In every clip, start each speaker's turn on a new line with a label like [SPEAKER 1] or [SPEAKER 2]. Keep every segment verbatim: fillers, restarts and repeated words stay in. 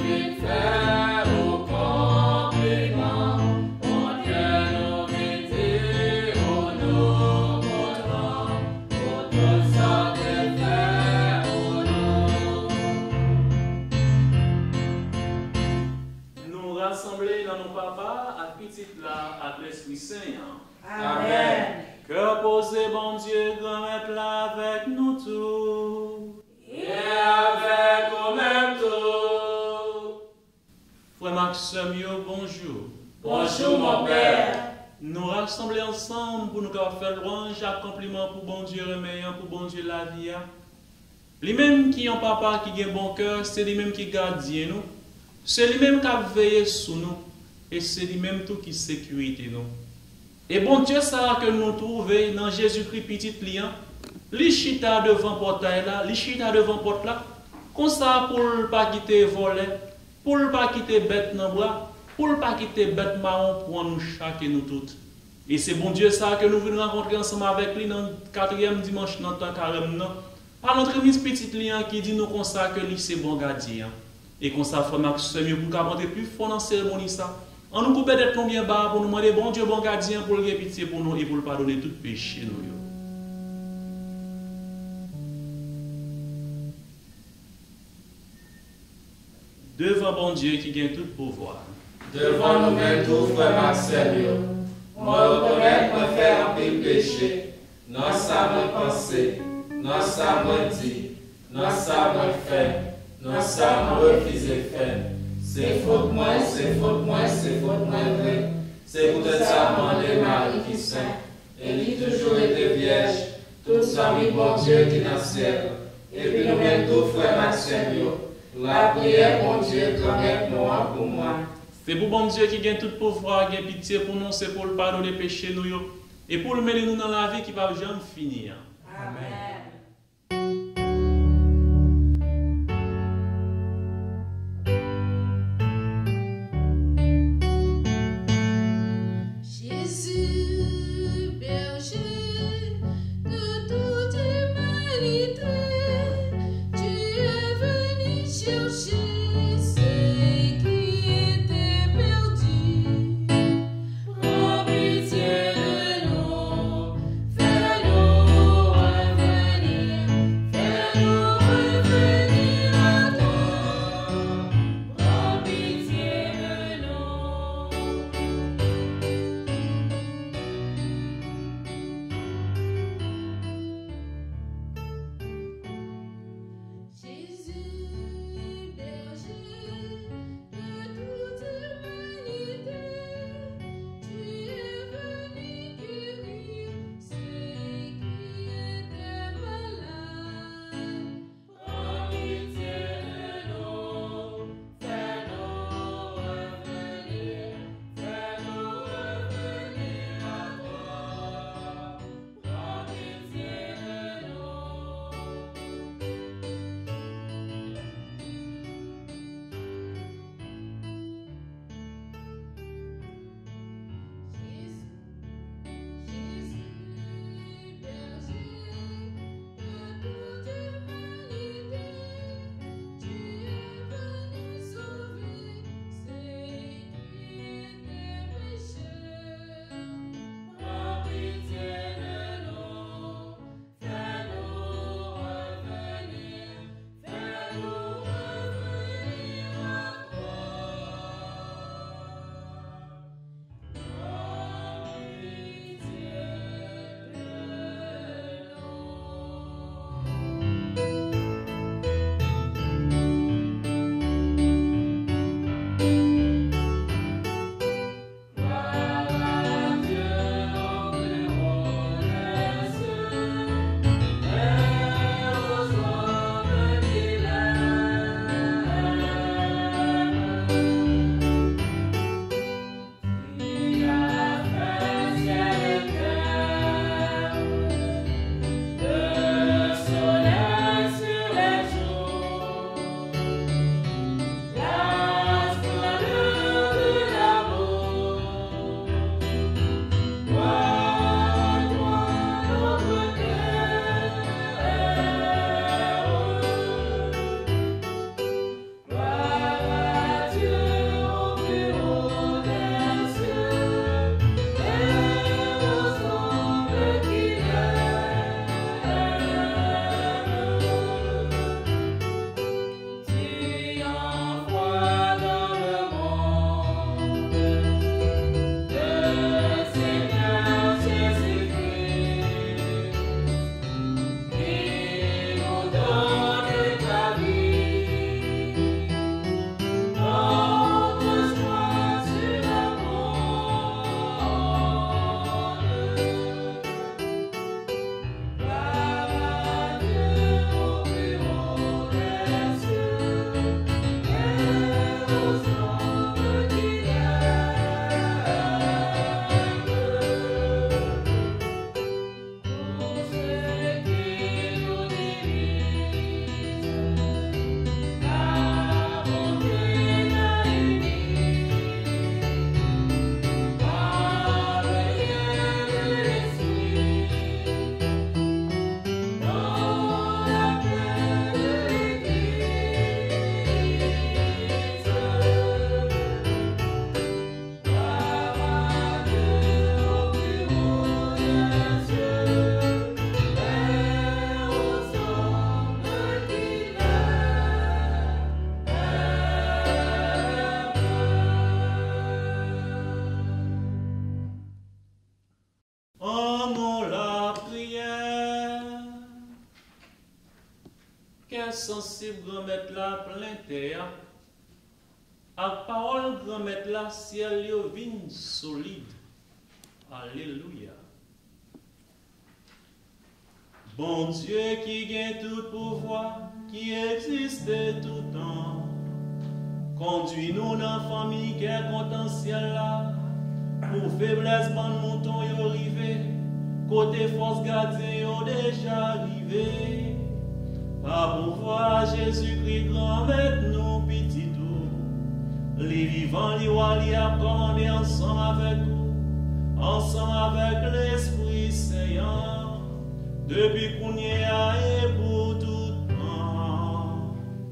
[SPEAKER 1] Rassemblés dans nos papas, à petit là, à l'Esprit Saint.
[SPEAKER 2] Amen.
[SPEAKER 1] Que posez, bon Dieu, grand maître là avec nous tous.
[SPEAKER 2] Et avec nous-mêmes tous.
[SPEAKER 1] Frère Maxime, bonjour.
[SPEAKER 2] Bonjour, mon Père.
[SPEAKER 1] Nous rassemblés ensemble pour nous faire louange, accomplissement pour bon Dieu remerciant, pour bon Dieu la vie. Les mêmes qui ont papa qui ont bon cœur, c'est les mêmes qui gardent nous. C'est lui-même qui a veillé sur nous. Et c'est lui-même tout qui sécurité nous. Et bon Dieu, ça que nous trouvons dans Jésus-Christ petit client, les chita devant portail là, les chita devant porte là, comme ça pour ne pas quitter voler, pour ne pas quitter bête dans bras, pour ne pas quitter bête marron pour nous chaque et nous toutes. Et c'est bon Dieu ça que nous venons rencontrer ensemble avec lui dans le quatrième dimanche dans le temps carême. Par notre mise petit client qui dit nous comme ça que lui c'est bon gardien. Et qu'on s'en fait Maxime pour qu'apporter plus fort dans la cérémonie ça. On nous coupe d'être combien bas pour nous demander bon Dieu, bon gardien pour le pitié pour nous et pour le pardonner tout péché nous. Devant bon Dieu qui gagne tout pouvoir.
[SPEAKER 2] Devant nous-mêmes tout frère Maxime, moi reconnaître me faire un pile péché. Non ça me penser, non ça me dit, non ça me fait. Non, ça me refuse de faire. C'est faute moi, c'est faute moi, c'est faute moi vrai. C'est pour ça que Marie qui saint. Elle a toujours été vierge. Tout ça, oui, bon Dieu qui dans le ciel. Et puis nous-mêmes, tout frère Maxime, la prière, bon Dieu, connaître nous pour moi.
[SPEAKER 1] C'est pour bon Dieu qui gagne tout pouvoir, qui a pitié pour nous, c'est pour le pardon des péchés nous et pour le mener nous dans la vie qui va jamais finir.
[SPEAKER 2] Amen.
[SPEAKER 3] Fais-nous revenir.
[SPEAKER 1] cœur sensible grand-maître là plein terre. À parole grand-maître là ciel yo vin solide. Alléluia. Bon Dieu qui gagne tout pouvoir, qui existe tout temps, conduis-nous dans la famille qui est potentiel là, pour faiblesse ban mouton yo rivé, côté force gardien yo déjà arrivé. Par pouvoir Jésus-Christ grand maître nous petit tout, les vivants les rois les a commandé ensemble avec vous, ensemble avec l'Esprit Saint. Depuis qu'on y est et pour tout temps.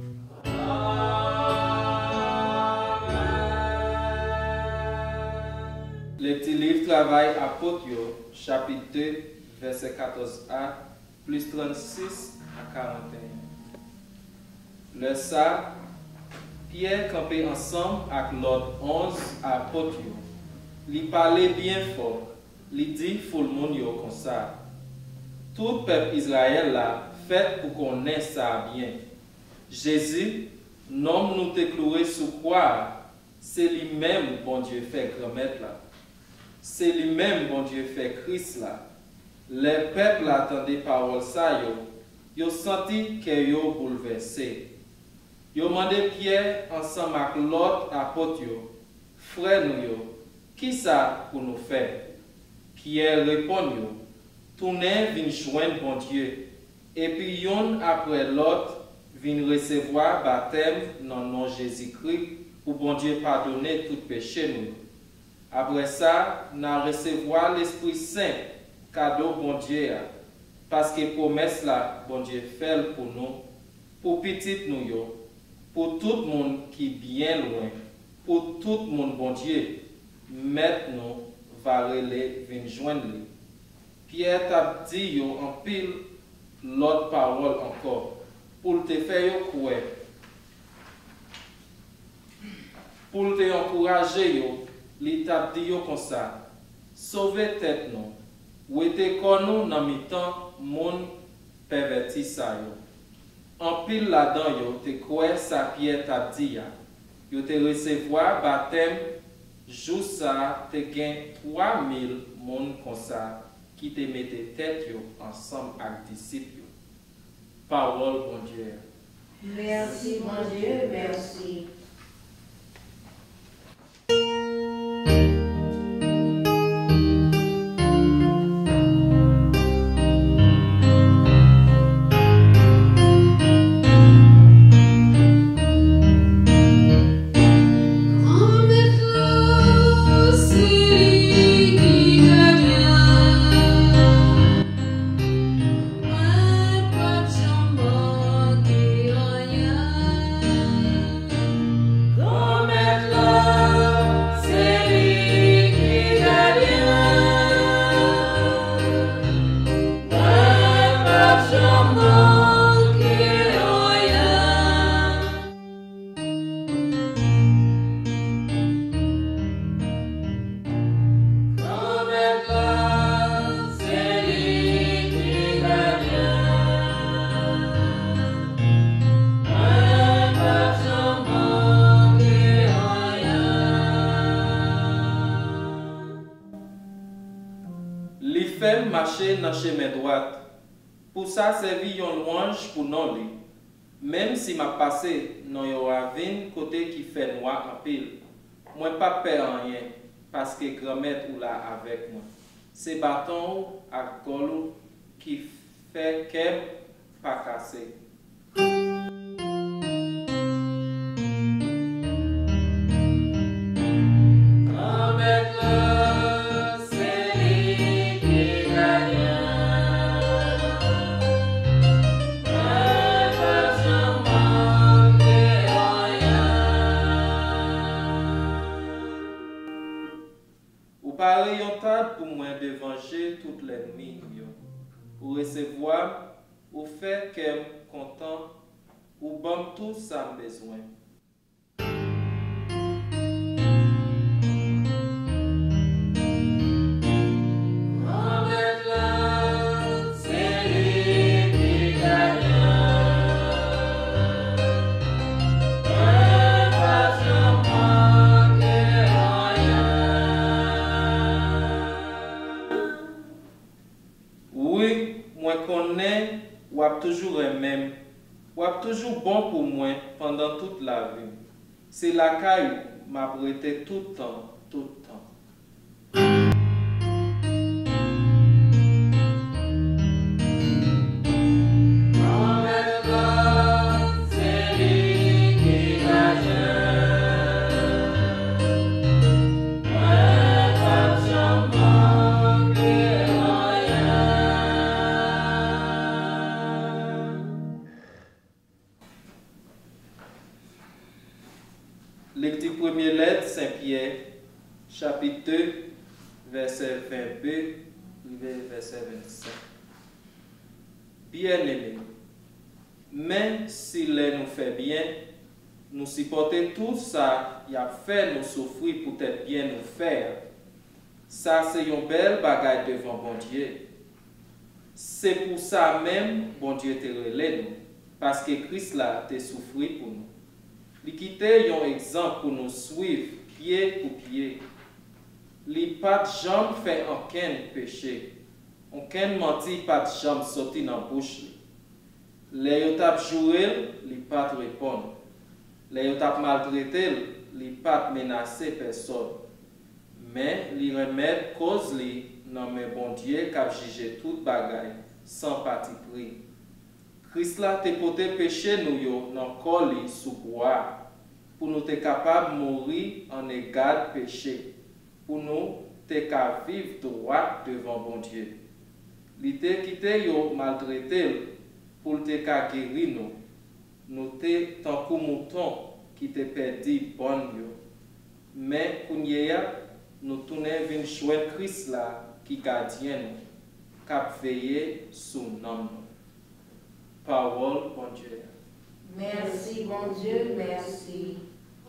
[SPEAKER 2] Le petit livre Travail apôtre, chapitre deux, verset quatorze a, plus trente-six à quarante et un. Le ça, Pierre campait ensemble avec l'autre onze apôtres. Il parlait bien fort. Il dit tout le monde comme ça. Tout peuple Israël là, fait pour qu'on ait ça bien. Jésus, nom nous te cloué sous quoi, c'est lui-même, bon Dieu, fait grand-maître là. C'est lui-même, bon Dieu, fait Christ là. Les peuples attendaient parole ça, yo. Yo senti que yo bouleversé. Yo demandé Pierre ensemble avec l'autre apôtre yo, frère nous yo, qui ça pour nous faire? Pierre répond yo, tournez vin joindre bon Dieu, et puis yon après l'autre vin recevoir baptême dans le nom de Jésus-Christ pour bon Dieu pardonner tout péché nous. Après ça, nous recevoir l'Esprit Saint, cadeau bon Dieu, parce que promesse là, bon Dieu fait pour nous, pour petit nous yo, pour tout le monde qui est bien loin, pour tout le monde bon Dieu, maintenant va relais vin joindre lui. Pierre t'a dit yo en pile l'autre parole encore pour te faire yo croire, pour te encourager yo, il t'a dit yo comme ça, sauver tête non, ou était kon nous dans mi-temps monde perverti ça yo. En pile là-dedans yo te croire ça Pierre t'a dit ya, yo te recevoir baptême jour ça te gain trois mille monde comme ça qui te mettait tête yo ensemble avec disciples. Parole bon Dieu.
[SPEAKER 3] Merci mon Dieu, merci.
[SPEAKER 2] Marcher dans le chemin droit. Pour ça, servir une louange pour non li. Même si m'a passé dans une ravine côté qui fait noir en pile, moi pas peur rien parce que grand-mère ou là avec moi. C'est bâton à golou qui fait qu'elle pas casser. Pareil en table pour moi de venger toutes les nuits, pour recevoir, ou faire qu'elle content, ou bon tout ça besoin. pas toujours bon pour moi pendant toute la vie. C'est la caille m'a prêté tout le temps, tout le temps. Lecture première lettre Saint-Pierre, chapitre deux, verset vingt-deux, verset vingt-cinq. Bien-aimés, même s'il nous fait bien, nous supporter tout ça, il a fait nous souffrir pour être bien nous faire. Ça, c'est une belle bagaille devant bon Dieu. C'est pour ça même, bon Dieu te relève nous, parce que Christ là, te souffert pour nous. Il quitter un exemple pour nous suivre pied pour pied. Il pas jamais fait aucun péché. Aucun menti pas jamais sorti dans la bouche. Les yo tap joué, il pas répondre. Les yo tap maltraité, il pas menacer personne. Mais il remet cause li dans mes bon Dieu qui a jugé toute bagaille sans parti pris. Christ là te porté péché nous yo dans corps li sous bois pour nous être capable de mourir en égard péché pour nous être capable vivre droit devant bon Dieu. Il te quitté yo maltraité pour te capable guérir nous. Nous te tant que mouton qui te perdu bon yo. Mais kounya nous tourner vinn joindre Christ là qui gardien nous cap veiller sous nom. Parole, bon Dieu.
[SPEAKER 3] Merci, bon Dieu, merci.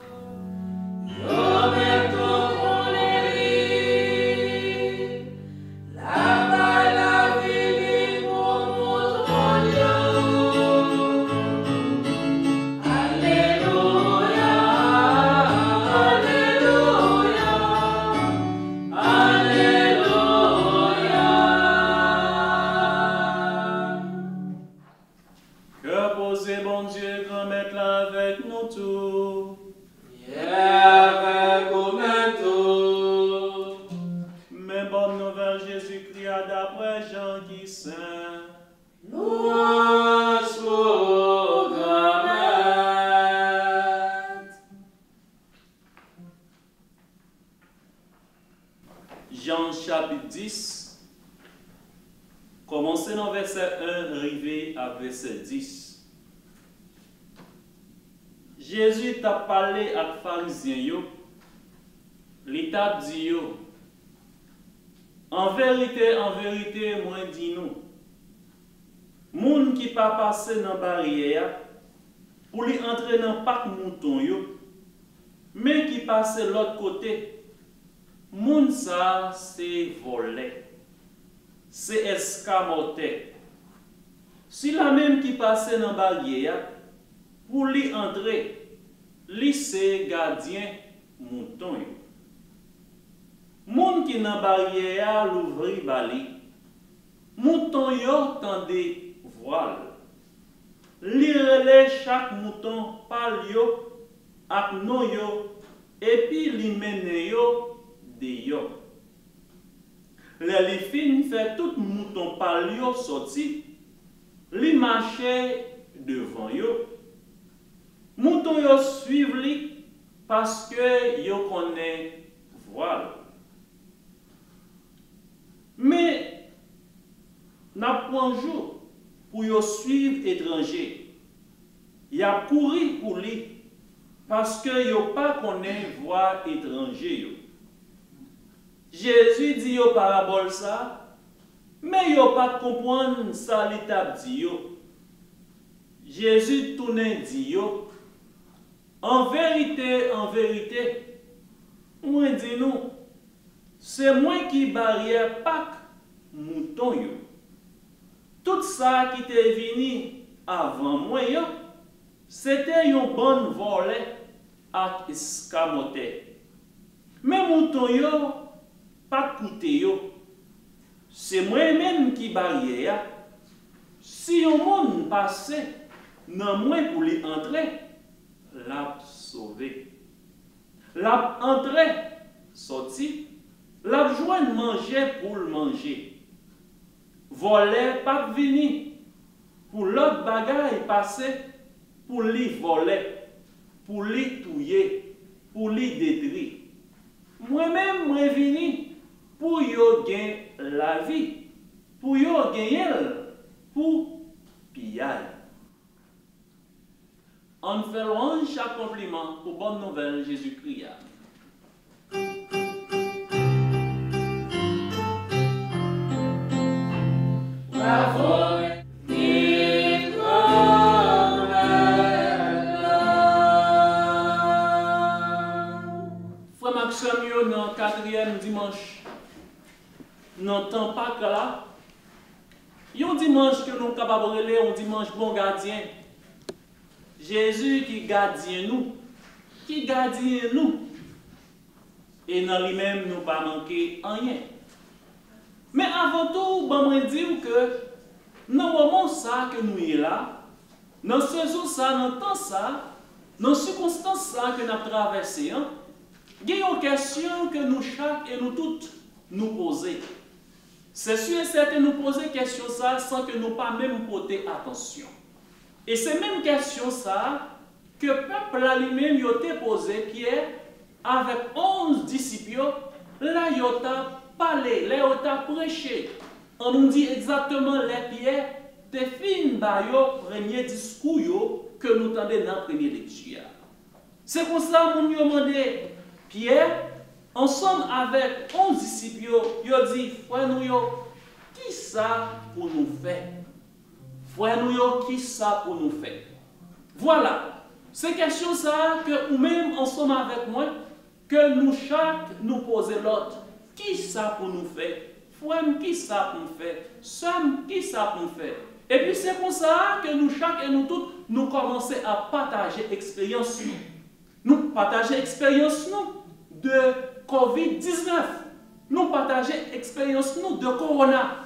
[SPEAKER 1] Jean chapitre dix, commencez dans verset un, arrivé à verset dix. Jésus t'a parlé à pharisiens, il t'a dit, en vérité, en vérité, moi dis nous, moun qui pas passé dans la barrière pour lui entrer dans le parc mouton, mais qui passe l'autre côté. Moun ça c'est volé, c'est escamoté. Si la même qui passe dans la barrière, pour lui entrer, lui c'est gardien mouton. Moun qui dans la barrière l'ouvri bali, mouton yo tande voile. Li relè chaque mouton par yo ak non yo, et puis li mène yo de yo. Le li fin fait tout mouton par yo sorti, li marche devant yo. Mouton yo suivent li parce que yo connaît voile. Mais n'a point jour pour yo suivre étranger. Y a couru pour lui parce que yo pas connaît voie étranger yo. Jésus dit yo parabole ça, mais yo pas comprendre ça l'étape dit yo. Jésus tourne dit yo, en vérité, en vérité, moi dis nous, c'est moi qui barrière Pâques mouton yo. Tout ça qui était venu avant moi yo, c'était un bon volet à escamoté. Mais mouton yo pas coûté yo. C'est moi-même qui barrière. Si un monde passait, non moins pour les entrer, l'a sauvé. L'a entré, sorti, l'a joint manger pour le manger. Voler, pas venir. Pour l'autre bagaille passer, pour les voler, pour les touiller, pour les détruire. Moi-même, moi venu pour yo gagner la vie, pour yo gagner, pour pillage. On fait louange chaque compliment pour bonne nouvelle Jésus-Christ.
[SPEAKER 2] Bravo,
[SPEAKER 1] Frère Maxime, yo dans quatrième dimanche, dans le temps Pâques là, yon dimanche que nous sommes capables de relayer, un dimanche bon gardien. Jésus qui gardien nous, qui gardien nous. Et dans lui-même, nous ne pas manquer rien. Mais avant tout, je vais dire que dans le moment ça que nous sommes là, dans ce jour ça, dans le temps ça, dans les circonstances ça que nous avons traversées, hein, il y a une question que nous chaque et nous toutes nous poser. C'est sûr et certain nous poser question ça sans que nous pas même porter attention. Et c'est même question ça que le peuple là lui-même a posé Pierre avec onze disciples, là il a parlé, là il a prêché. On nous dit exactement les Pierre te fin ba yo premier discours yo que nous tendons dans la première lecture. C'est pour ça que nous avons demandé Pierre, ensemble avec onze disciples, il a dit, frère nous, qui ça pour nous faire? Frère nous, qui ça pour nous faire? Voilà, c'est question ça que nous-mêmes, ensemble avec moi, que nous chaque nous poser l'autre. Qui ça pour nous faire? Frère, qui ça pour nous faire? Sœur, qui ça pour nous faire? Et puis c'est pour ça que nous chaque et nous tous, nous commençons à partager l'expérience. Nous partageons l'expérience de covid dix-neuf. Nous partageons l'expérience de Corona.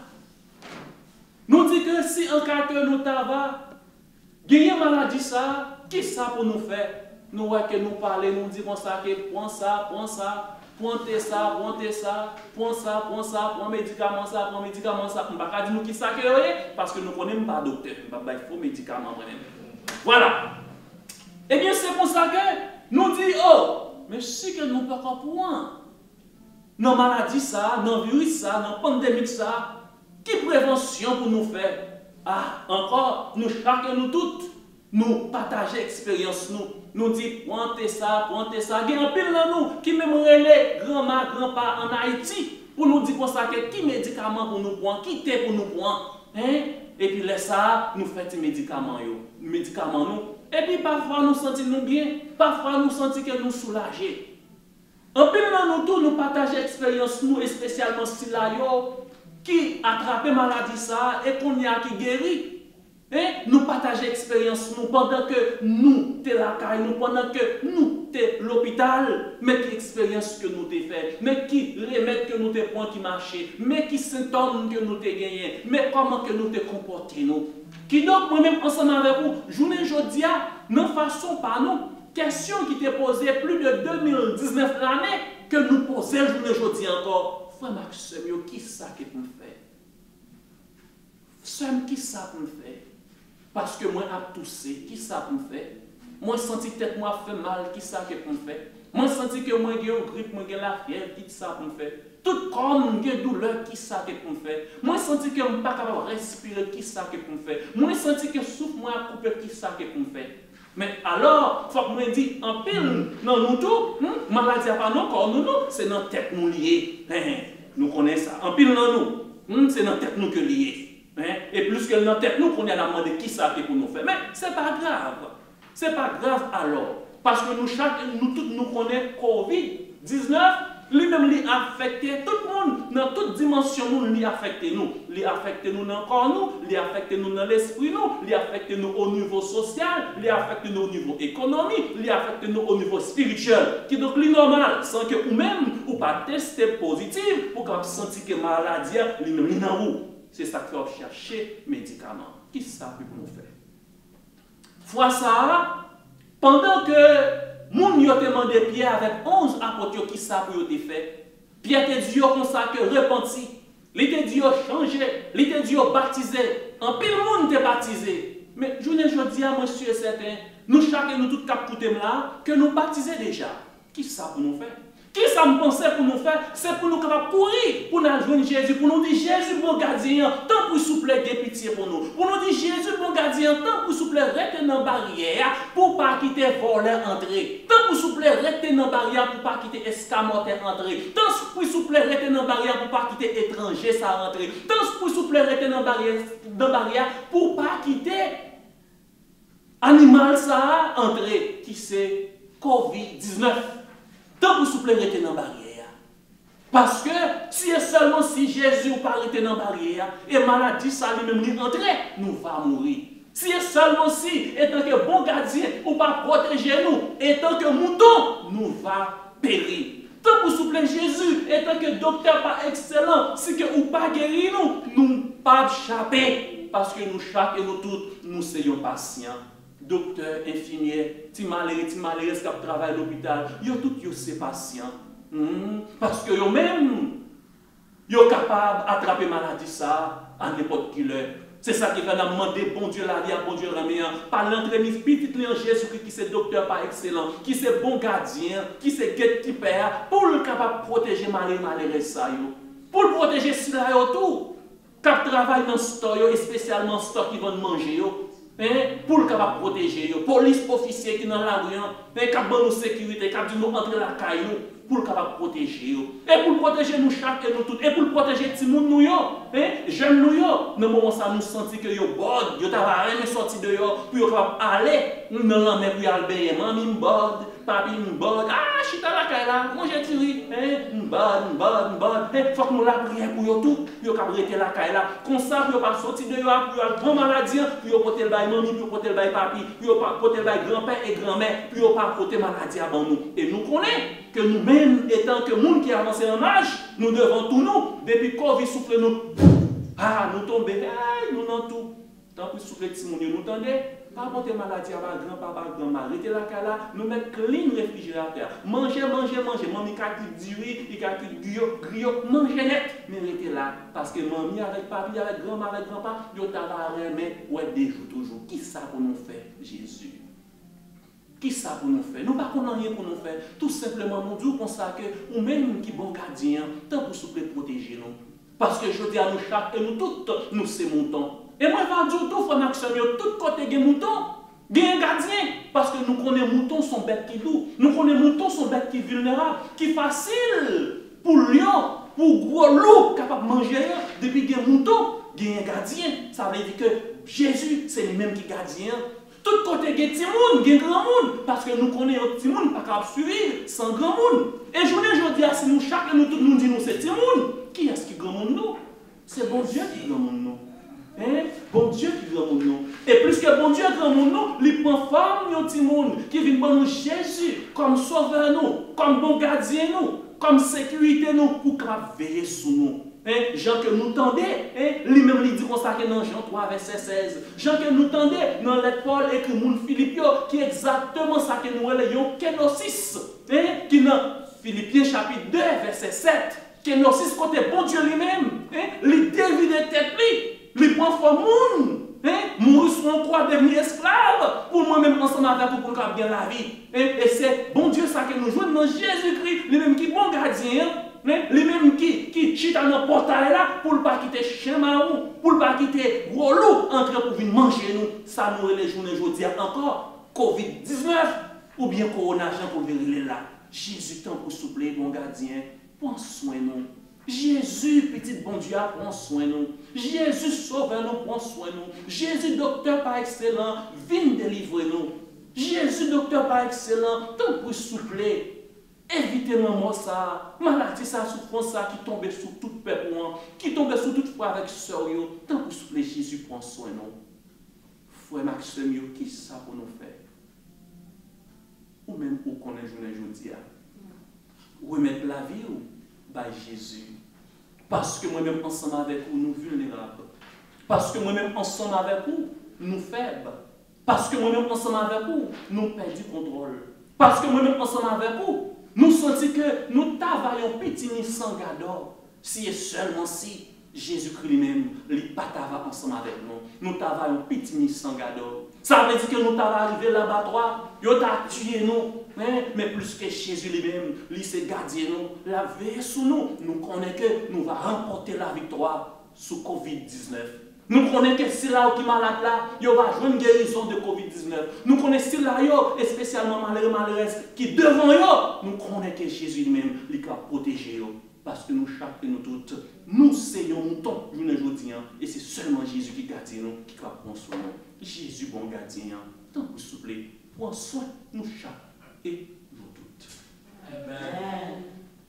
[SPEAKER 1] Nous disons que si en cas que nous avons gagné maladie, ça, qui ça pour nous faire? Nous voyons que nous parlons, nous disons ça, que prends ça, prends ça, prends ça, prends ça, prends ça, prends ça, prends médicament ça, prends médicament ça. On ne va pas dire nous qui ça que parce que nous ne connaissons pas docteur. On va pas il faut médicament moi-même. Voilà. Eh bien, c'est pour ça que nous disons, oh, mais si que nous ne pouvons pas prendre dans la maladie, ça, dans le virus, ça, dans la pandémie, ça, qui prévention pour nous faire? Ah, encore, nous chacun, nous toutes, nous partager l'expérience, nous, nous disons, prends ça, prends ça. Il y a un pile dans nous qui même relève grand-mère, grand-père en Haïti pour nous dire ça, qui médicament pour nous prendre, qui thé pour nous prendre. Hein? Et puis, là, ça, nous faisons des médicaments, yo, médicaments, nous. Et puis parfois nous sentons bien, parfois nous sentons que nous soulagés. En plus, nous tous nous partageons l'expérience, nous, et spécialement si là, qui attrape maladie ça et qu'on y a qui guérit. Et nous partageons l'expérience nous pendant que nous t'es la caille, nous pendant que nous t'es l'hôpital, mais qui expérience que nous t'es fait, mais qui remède que nous t'es point qui marché, mais qui symptômes que nous t'es gagné, mais comment que nous t'es comporté nous. Qui donc moi-même ensemble avec vous, journée aujourd'hui, non façon par nous, question qui t'est posée plus de deux mille dix-neuf l'année que nous posons journée aujourd'hui encore. Frère Maxime, qui ça qui peut faire? Somme qui ça peut faire? Parce que moi a toussé, qui ça peut faire? Moi senti tête moi fait mal, qui ça qui peut faire? Moi senti que moi j'ai une grippe, moi j'ai la fièvre, qui ça peut faire? Tout comme j'ai douleur, qui ça qui peut faire? Moi senti que je ne suis pas capable de respirer, qui ça qui peut faire? Moi senti que souffle moi a coupé, qui ça qui peut faire? Mais alors, il faut que moi dise en pile, non nous tout, hmm? Maladie n'est pas non corps nous, non, c'est dans la tête nous lié. Hein? Nous connaissons ça. En pile non nous, hmm? C'est dans la tête nous que lié. Hein? Et plus que dans la tête nous qu'on a demandé qui ça qui pour nous faire. Mais ce n'est pas grave. Ce n'est pas grave alors. Parce que nous, chaque, nous tous nous connaissons covid dix-neuf, lui-même lui affecté tout le monde, dans toute dimension, nous lui affecté nous. Lui affecté nous dans le corps, nous, lui affecté nous dans l'esprit, nous, lui affecté nous au niveau social, lui affecté nous au niveau économique, lui affecté nous au niveau spirituel. Qui donc lui normal, sans que vous-même, ou pas tester positif, pour qu'on sente que maladie, lui-même, dans vous. C'est ça qu'il faut chercher médicaments. Qui ça peut nous faire? fois ça, pendant que moun yo te demandé Pierre avec onze apôtres qui ça pour te fait, Pierre te dit comme ça que repenti, il te dit changer, il te dit baptiser, en pile monde te baptisé. Mais je ne dis à monsieur et certain, nous chacun nous tout cap côté là que nous baptiser déjà. Qui ça pour nous faire? Qui ça me pensait pour nous faire? C'est pour nous capables courir, pour nous joindre Jésus, pour nous dire Jésus bon gardien, tant pour souple de pitié pour nous. Pour nous dire Jésus bon gardien, tant pour souple rester dans la barrière, pour pas quitter voler entrer. Tant pour souple rester dans la barrière, pour pas quitter escamoteur entrer. Tant pour souple rester dans la barrière, pour pas quitter étranger ça rentrer. Tant pour souple rester dans la barrière, dans la barrière, pour pas quitter animal ça entrer. Qui c'est covid dix-neuf. Tant pour souple rester dans la barrière. Parce que si et seulement si Jésus ou pas rester dans la barrière, et maladie ça lui-même entrer, nous va mourir. Si et seulement si, étant que bon gardien, ou pas protéger nous, étant que mouton, nous va périr. Tant pour souple Jésus, étant que docteur pas excellent, si que ou pas guéri nous, nous pas échapper. Parce que nous chaque et nous tous, nous soyons patients. Docteur, infirmier, ti malheureux, ti malheureux qui travaillent à l'hôpital, yo tout yo c'est patient. Mm. Parce que yo même yo capable d'attraper maladie ça à n'importe qui l'heure. C'est ça qui va nous demander bon Dieu la vie, bon Dieu la meilleure, par l'entraînement petit en Jésus-Christ qui c'est docteur par excellent, qui c'est bon gardien, qui c'est gatekeeper pour le capable protéger malheureux malheureux ça yo. Pour le protéger si là yo tout. Cap travaille dans store yo et spécialement store qui vont manger yo. Hein, pour le capable protéger yo, police officier qui dans la rue, hein, cap bon nous sécurité, cap dit nous entrer la caille pour le capable protéger yo. Et pour protéger nous chaque et nous tout, et pour protéger petit monde nous yo, hein, jeunes nous yo, dans moment ça nous senti que yo bod, yo t'a rien sorti de yo pour yo capable aller dans la mer pour aller baigner, mami m'bod, papi m'bod, ah chita la caille là, manger tiri, hein, m'bod, m'bod, m'bod, hein, faut que nous la prière pour yo tout, yo capable rester la caille là, comme ça pour yo pas sortir de yo pour yo grand maladie, pour yo porter le bail mamie, pour porter le bail papi, pour pas porter le bail grand-père et grand-mère, pour pas porter maladie avant nous. Et nous connaissons que nous-mêmes, étant que monde qui avance en âge, nous devons tout nous, depuis Covid souffle nous, ah, nous tombons, nous dans tout. Tant que souffle petit monde, nous tendez, pas porter maladie avant grand-papa, grand-mère, arrêtez la cala, nous mettre clean réfrigérateur, manger, manger, manger, mamie qui a du riz, qui a du griot, griot, manger net, mais arrêtez là, parce que mamie avec papi, avec grand-mère, avec grand-papa, yo t'a mais ouais des jours toujours. Qui ça pour nous faire, Jésus? Qui ça pour nous faire? Nous pas qu'on rien pour nous faire. Tout simplement nous disons comme ça que ou même qui bon gardien, tant pour souple protéger nous. Parce que je dis à nous chaque et nous toutes, nous c'est moutons. Et moi je vais dire tout frère Maxime, tout côté des moutons, bien gardien, parce que nous connaissons moutons sont bêtes qui doux, nous connaissons moutons sont bêtes qui vulnérables, qui facile pour lion, pour gros loup capable de manger depuis des moutons, bien gardien. Ça veut dire que Jésus c'est lui-même qui gardien. Tout côté des petits monde, des grands monde, parce que nous connaissons petit monde pas capable de suivre sans grand monde. Et je ne dis pas si nous chacun nous tous nous disons c'est petit monde, qui est-ce qui grand monde nous? C'est bon Dieu qui grand monde nous. Hein? Bon Dieu qui grand monde nous. Et plus que bon Dieu grand monde nous, il prend femme et petit monde qui vient pour nous Jésus comme sauveur nous, comme bon gardien nous, comme sécurité nous pour veiller sur nous. Hein, Jean que nous tendez, hein, lui-même il dit comme ça que dans Jean trois, verset seize. Jean que nous tendez dans lettre Paul écrit mon Philippien, qui est exactement ça que nous relayons, Kénosis, hein, qui dans Philippiens chapitre deux, verset sept. Kénosis côté bon Dieu lui-même, hein, il dévide tête lui, il prend forme monde. Hein? Mourir sur un croix, devenir esclave, pour moi-même ensemble avec vous pour qu'on gagne la vie. Hein? Et c'est bon Dieu ça que nous jouons dans Jésus-Christ, lui-même qui est bon gardien. Hein? Lui-même qui, qui chita dans le portail là pour ne pas quitter chemin pour ne pas quitter gros loup entrer pour venir manger nous. Ça nous les journées aujourd'hui encore covid dix-neuf ou bien corona pour venir là. Jésus tant pour soupler bon gardien, prends soin nous. Jésus, petit bon Dieu, prends soin nous. Jésus, sauve-nous, prends soin nous. Jésus, docteur par excellent, viens délivrer nous. Jésus, docteur par excellent, tant pour soupler. Évitez moi ça, maladie ça, souffrance ça, qui tombe sur tout peuple, qui tombe sur toute foi avec sœur, tant pour souffler Jésus prend soin non. Frère Maxime, qui ça pour nous faire? Ou même pour qu'on ait journée aujourd'hui, remettre la vie ou bah Jésus. Parce que moi-même ensemble avec vous, nous vulnérables. Parce que moi-même ensemble avec vous, nous faibles.
[SPEAKER 4] Parce que moi-même, ensemble avec vous, nous perdons du contrôle. Parce que moi-même, ensemble avec vous, nous sentons que nous travaillons petit sans gador. Si et seulement si Jésus-Christ lui-même, il pas travaille ensemble avec nous. Nous travaillons petit sans gador. Ça veut dire que nous t'avons arrivé l'abattoir, il a tué nous. Hein? Mais plus que Jésus lui-même, lui c'est gardien nous, la veille sous nous. Nous connaissons que nous allons remporter la victoire sur covid dix-neuf. Nous connaissons que si là qui est malade là, il va jouer une guérison de covid dix-neuf. Nous connaissons si là, et spécialement malheureux, malheureuse, qui devant eux, nous connaissons que Jésus lui-même, il va protéger eux. Parce que nous, chaque et nous toutes, nous seignons mouton, nous ne dis et c'est seulement Jésus qui garde nous, qui va prendre soin de nous. Jésus, bon gardien, tant que s'il vous plaît, prends soin de nous chaque et nous toutes.
[SPEAKER 3] Amen.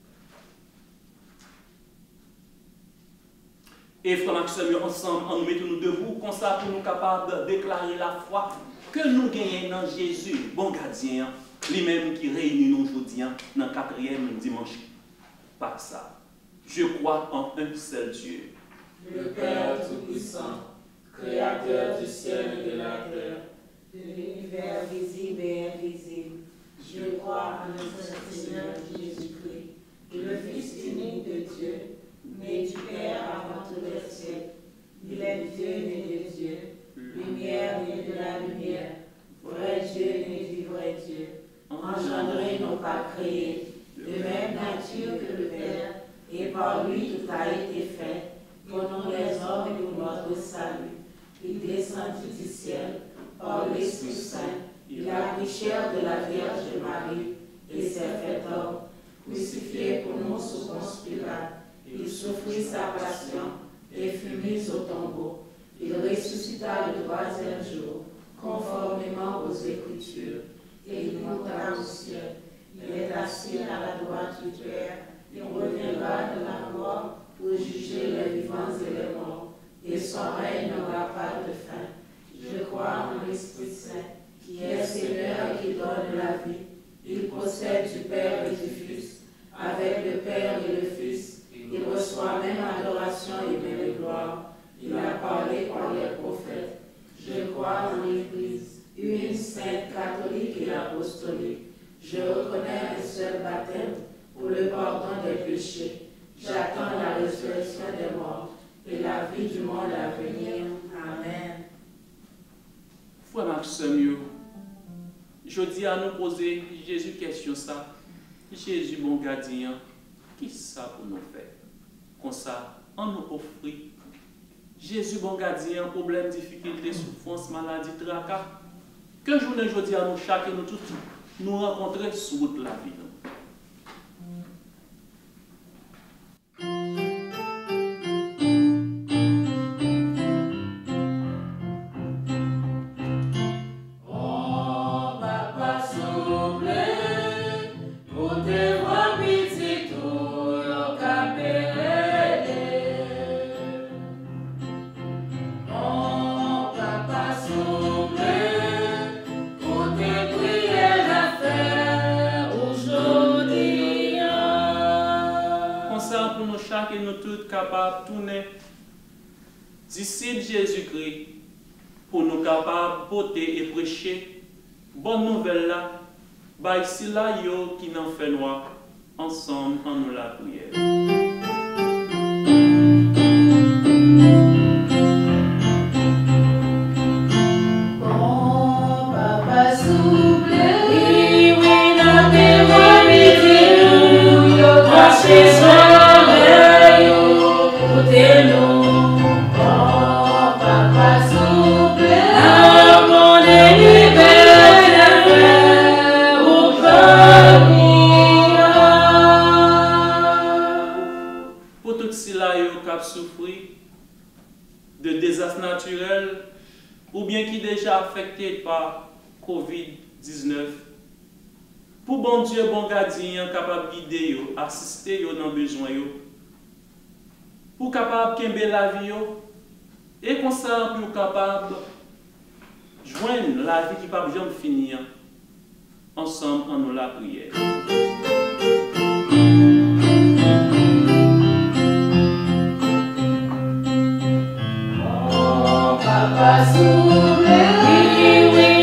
[SPEAKER 4] Et frère Maxime, ensemble, en nous mettons nous debout, comme ça, pour nous capables de déclarer la foi que nous gagnons dans Jésus, bon gardien, lui-même qui réunit nous aujourd'hui dans le quatrième dimanche. Pas ça. Je crois en un seul Dieu.
[SPEAKER 2] Le Père Tout-Puissant, Créateur du ciel et de la terre,
[SPEAKER 3] De l'univers visible et invisible, je crois en notre Seigneur Jésus-Christ, le Fils unique de Dieu, né du Père avant tous les siècles. Il est Dieu né de Dieu, lumière née de la lumière, vrai Dieu né du vrai Dieu, engendré non pas créé, de même nature que le Père, et par lui tout a été fait, pour nous les hommes et pour notre salut. Il descendit du ciel, par l'Esprit Saint, il a pris chair de la Vierge Marie, et s'est fait homme, crucifié pour nous sous Ponce Pilate. Il souffrit sa passion, et fut mis au tombeau. Il ressuscita le troisième jour, conformément aux Écritures, et il monta au ciel. Il est assis à la droite du Père, il reviendra de la mort pour juger les vivants et les morts, et son règne n'aura pas de fin. Je crois en l'Esprit Saint, qui est Seigneur et qui donne la vie. Il procède du Père et du Fils, avec le Père et le Fils. Il reçoit même adoration et même gloire. Il a parlé par les prophètes. Je crois en l'Église, une sainte catholique et apostolique. Je reconnais un seul baptême pour le pardon des péchés. J'attends la résurrection des morts et la vie du monde à venir. Amen.
[SPEAKER 4] Frère Maxime, je dis à nous poser Jésus question ça. Jésus, bon gardien, qui ça pour nous faire? Comme ça, on nous offre. Jésus, bon gardien, problème, difficulté, souffrance, maladie, tracas. Que jour je dis à nous, chaque et nous tous, nous rencontrer sur route la vie. Et nous tous capables de tourner disciples Jésus-Christ pour nous capables de porter et prêcher bonne nouvelle là, bah ici là yo qui n'en fait noir ensemble en nous la prière. De désastres naturels ou bien qui déjà affectés par covid dix-neuf. Pour bon Dieu, bon gardien, capable de guider, assister dans les besoins, pour capable de kembe la vie, et comme ça, pour capable de joindre la vie qui ne peut jamais finir, ensemble en nous la prière.
[SPEAKER 3] Papa souple, oui, oui.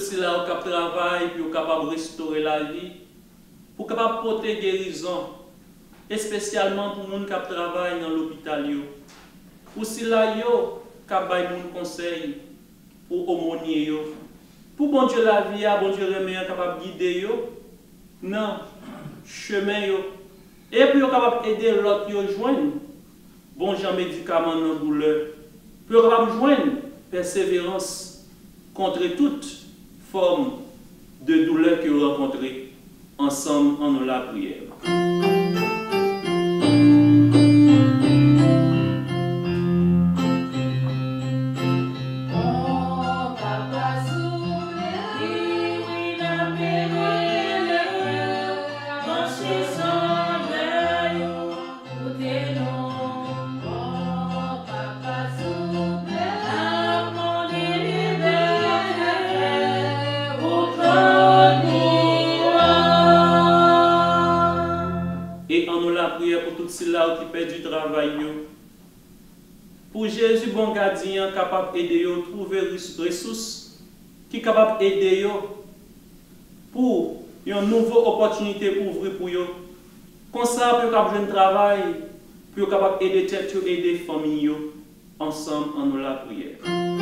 [SPEAKER 4] cela qui travaille pour capable restaurer la vie, pour capable porter guérison, et spécialement pour les gens qui travaillent dans l'hôpital. Pour cela, yo capable mon conseil pour aumônier yo. Pour bon Dieu la vie, bon Dieu remet capable guider yo non chemin yo. Et puis capable aider l'autre yo joindre bon genre médicament dans douleur. Pour capable joindre persévérance contre toute forme de douleur que vous rencontrez. Ensemble, en la prière. Là qui perd du travail. Pour Jésus, bon gardien, capable d'aider à trouver des ressources, qui est capable d'aider pour une nouvelle opportunité pour ouvrir pour eux. Comme ça, pour capable de travail, pour capable d'aider tête et aider famille ensemble en la prière.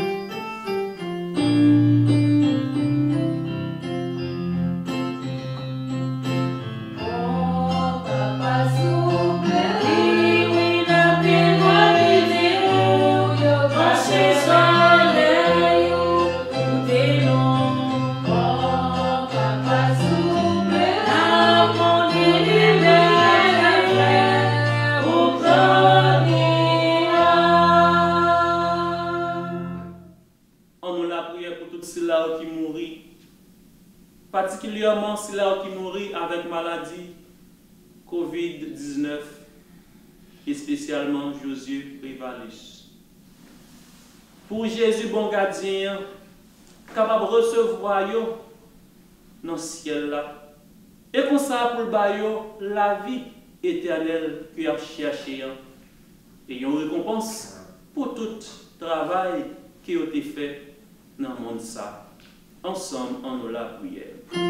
[SPEAKER 4] Particulièrement ceux-là qui mourent avec maladie covid dix-neuf et spécialement Josué Rivalus. Pour Jésus, bon gardien, capable de recevoir dans le ciel là. Et comme ça, pour le baillot, la vie éternelle qu'il a cherché. Et une récompense pour tout travail qui a été fait dans le monde ça. Ensemble, en la prière.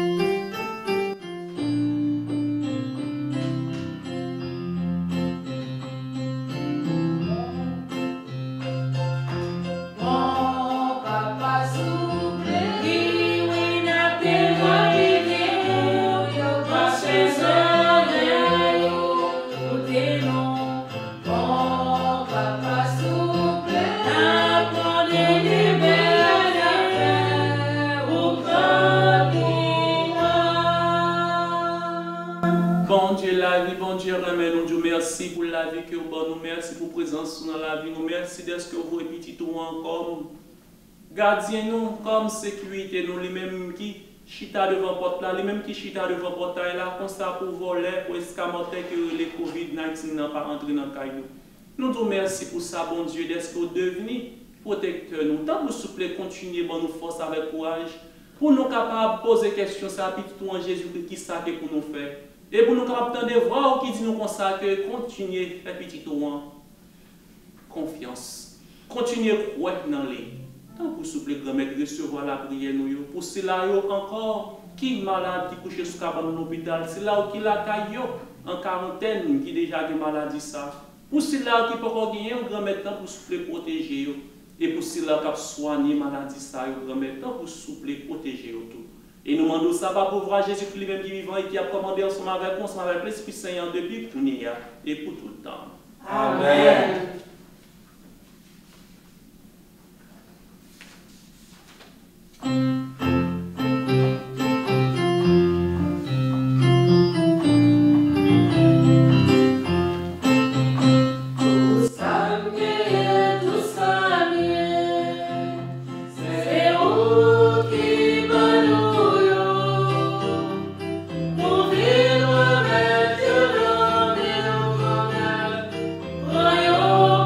[SPEAKER 4] Merci pour la vie que vous donnez, merci pour la présence dans la vie, nous merci de ce que vous répétez tout encore. Gardien nous comme sécurité, nous les mêmes qui chita devant porte là, les mêmes qui chita devant portail là, comme ça pour voler, pour escamoter que les covid dix-neuf n'ont pas entré dans le caillou. Nous vous merci pour ça, bon Dieu, de ce que vous devenez protecteur nous. Tant que souple, continuez, bon nous force avec courage, pour nous capables de poser des questions, ça tout en Jésus-Christ qui ça que pour nous faire. Et pour nous capables de voir qui dit nous comme ça que continuez faire petit tour confiance. Continuez croire dans les. Tant pour souple grand-mère recevoir la prière nous pour cela encore qui malade qui couche sous cabane dans l'hôpital, c'est là où qui la caille en quarantaine qui déjà des maladies ça. Pour cela qui peut encore gagner un grand-mère temps pour souple protéger et pour cela qui soigner maladie ça grand-mère temps pour souple protéger tout. Et nous demandons ça pour voir Jésus-Christ lui-même qui est vivant et qui a commandé ensemble avec nous, ensemble avec l'Esprit Saint depuis pour nous et pour tout le temps.
[SPEAKER 2] Amen.
[SPEAKER 3] Oh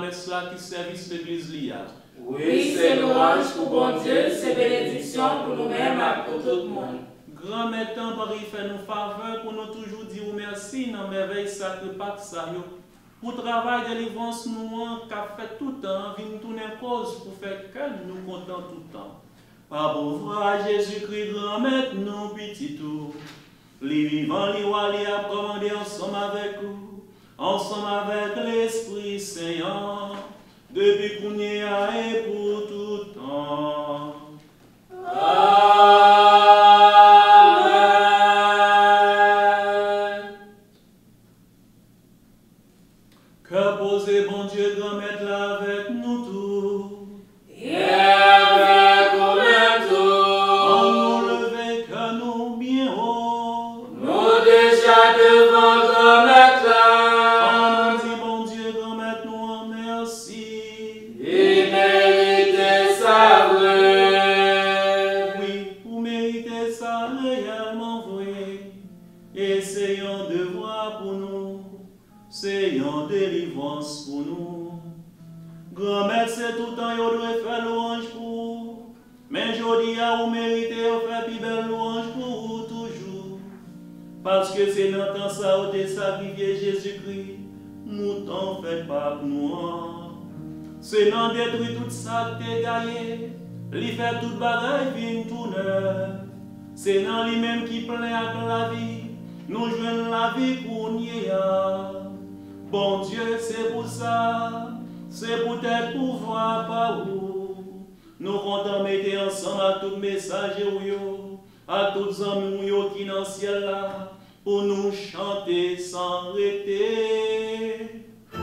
[SPEAKER 1] promesse là qui service l'église l'I A.
[SPEAKER 2] Oui, c'est louange pour bon Dieu, c'est bénédiction pour nous-mêmes et pour tout le monde.
[SPEAKER 1] Grand mettant par y fait nous faveur pour nous toujours dire merci dans merveille sacrée Pâques ça yo. Pour travail de délivrance nous qu'a fait tout le temps, vient tourner cause pour faire que nous contents tout le temps. Par pauvre Jésus-Christ, grand maître, nous petit tout. Les vivants, les rois, les a commandé ensemble avec vous, ensemble avec l'Esprit Saint, depuis qu'on y a et pour tout temps.
[SPEAKER 2] Amen.
[SPEAKER 1] Que posez bon Dieu, grand maître, là avec nous tous.
[SPEAKER 2] Et avec nous tous.
[SPEAKER 1] En nous lever que nous bien haut.
[SPEAKER 2] Nous déjà devant grand maître là.
[SPEAKER 1] En nous dit bon Dieu, grand maître, nous en merci.
[SPEAKER 2] Il mérite sa vraie.
[SPEAKER 1] Oui, vous méritez ça réellement vrai. Essayons de voir pour nous, essayons délivrance pour nous. Grand-mère, c'est tout le temps, vous devez faire louange pour vous. Mais je dis à vous méritez de faire plus belle louange pour vous toujours. Parce que c'est dans temps ça où t'es sacrifié Jésus-Christ, mouton fait pas pour nous. C'est dans détruire tout ça que t'es gagné, lui fait toute bagaille vine tout neuf. C'est dans lui-même qui plaît avec la vie, nous jouons la vie pour nous. Bon Dieu, c'est pour ça, c'est pour tes pouvoirs par où. Nous comptons mettre ensemble à tous les messagers, à tous les amis qui sont dans le ciel là, pour nous chanter sans arrêter.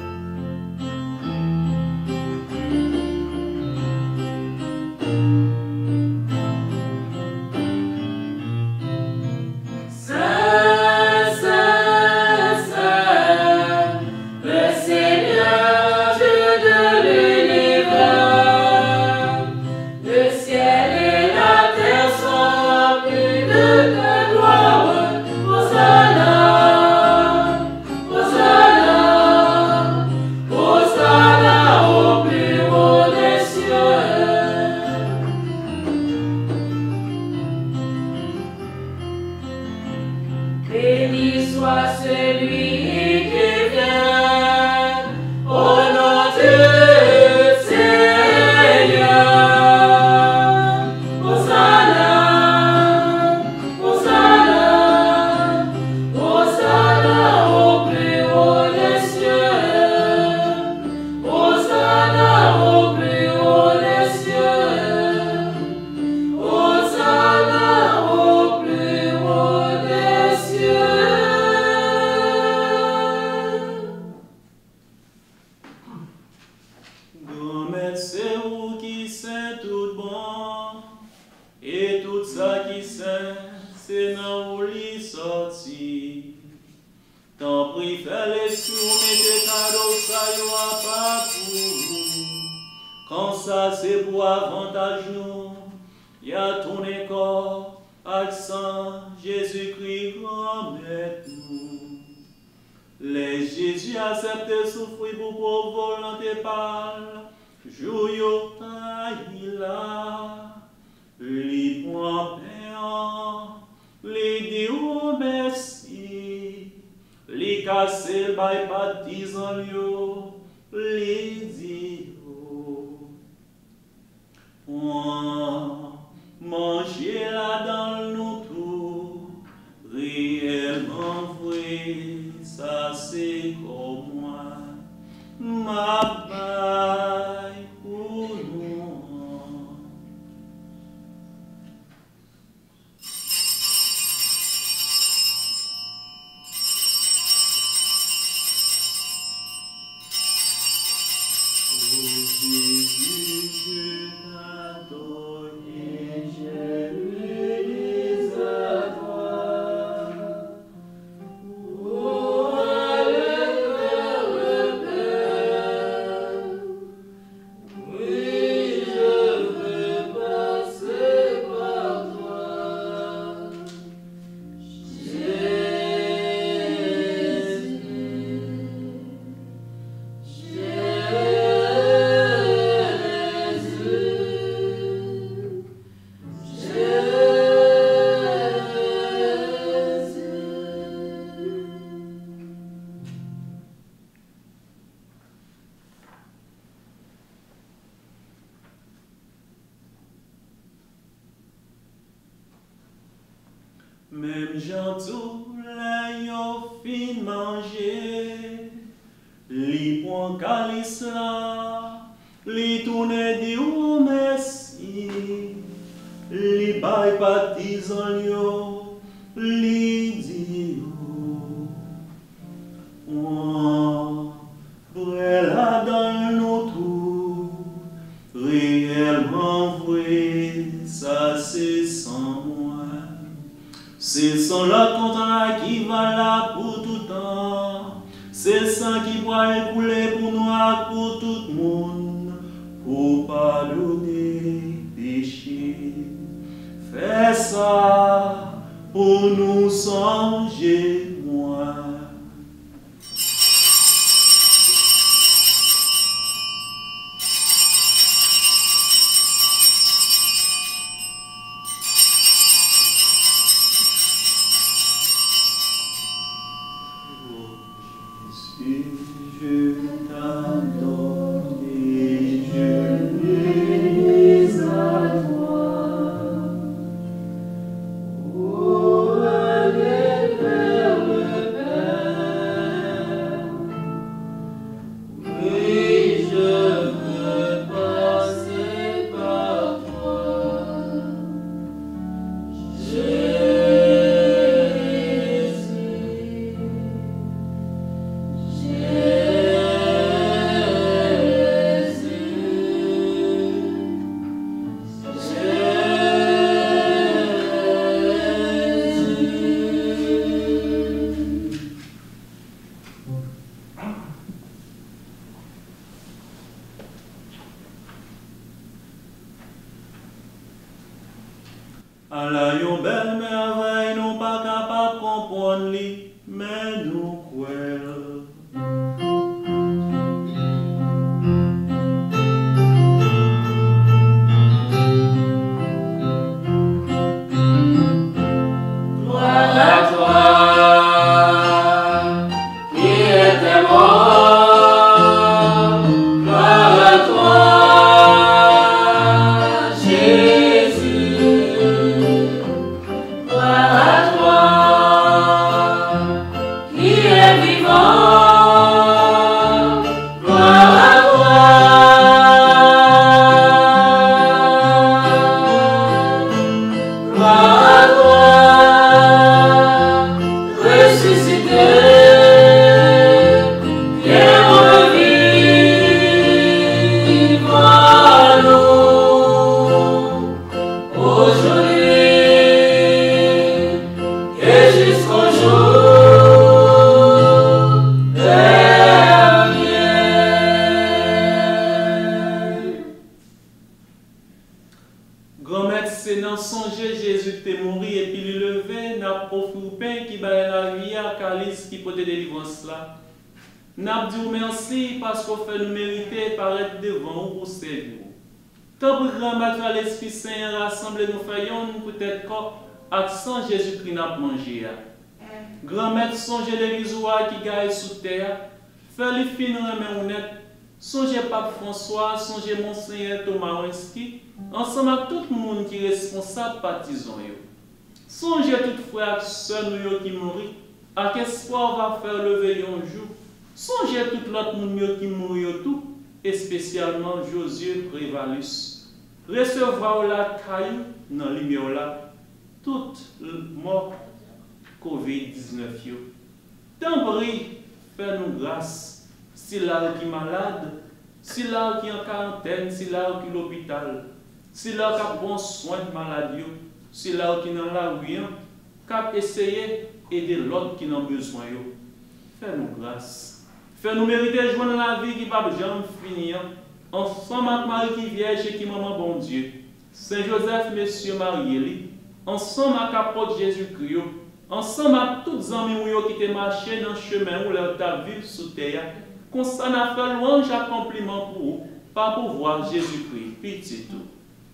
[SPEAKER 3] Béni soit celui qui vient au nom du Seigneur. Hosanna, Hosanna, Hosanna au plus haut des cieux. Hosanna au plus haut des cieux. Hosanna au plus haut des cieux.
[SPEAKER 1] Grand-mère, c'est vous qui c'est tout bon, et tout ça qui c'est, c'est dans vous l'y sorti. Tant pis, fais les sous, mettez cadeaux, ça y aura pas pour vous. Quand ça c'est pour avantage nous, y a ton corps, accent, Jésus-Christ, grand-mère nous. Les Jésus accepte souffrir pour pauvre volonté parle, jouyot taille là, li prend pain, li dit ou merci, li casse le bail partisan yo, li dit oh. Oh, manger là dans nous tout, réellement vrai. Ça c'est comme moi, ma baille pour nous. Oh Jésus, je t'adore. Même gens tout les yo fin manger, li prend calice là, li tourne di ou merci, li bay partisan yo, li di yo, on brela dans nos trous, réellement vrai, ça c'est sans moi. C'est son la contrat qui va là pour tout temps. C'est le sang qui va écouler pour nous et pour tout le monde. Pour pardonner péché. Fais ça pour nous songer moi. Je t'adore et je m'unis à toi. Oh, allez vers le Père. Oui, je veux passer par toi. Jésus. À la yon belle merveille, nous pas capable de comprendre li, mais nous croyons.
[SPEAKER 2] Gloire à toi, qui était mort. Gloire à toi, Jésus. Gloire à toi, qui est vivant. Gloire à toi. Gloire à toi, ressuscité, viens revivre en nous, aujourd'hui et jusqu'au jour dernier.
[SPEAKER 1] Grand-mère, c'est dans songer Jésus t'est mort et puis le lever, n'a offert au pain qui baille la vie à calice qui peut te délivrance là. N'a dit merci parce qu'on fait nous mériter paraître devant vous pour servir. Tant pour grand-mère à l'Esprit Saint rassembler nous faisons peut-être accent Jésus-Christ n'a mangé. Grand-mère songez l'église qui gagne sous terre, faire les fins remet honnête. Songez Pape François, songez Monseigneur Thomas Wenski, ensemble avec tout le monde qui est responsable partisan. Songez tout frère et sœur nous qui mourit, à quel espoir va faire lever un jour. Songez tout l'autre monde qui mourit tout, et spécialement Josué Prévalus. Recevoir la caillou dans la lumière là, toute mort covid dix-neuf. Tant pis, fais-nous grâce. Si là qui est malade, si là qui est en quarantaine, si là qui est à l'hôpital, si là qui a bon soin de maladie, si là qui est dans la rue, qui a essayé d'aider l'autre qui a besoin. Fais-nous grâce. Fais-nous mériter de joindre la vie qui ne va jamais finir. Ensemble avec Marie qui Vierge et qui Maman bon Dieu. Saint Joseph, Monsieur Marie, ensemble avec l'apôtre Jésus-Christ, ensemble avec tous les amis qui te marché dans le chemin où leur ta vie sous terre. Qu'on s'en a fait louange accomplissement pour vous, par pouvoir Jésus-Christ, petit tout.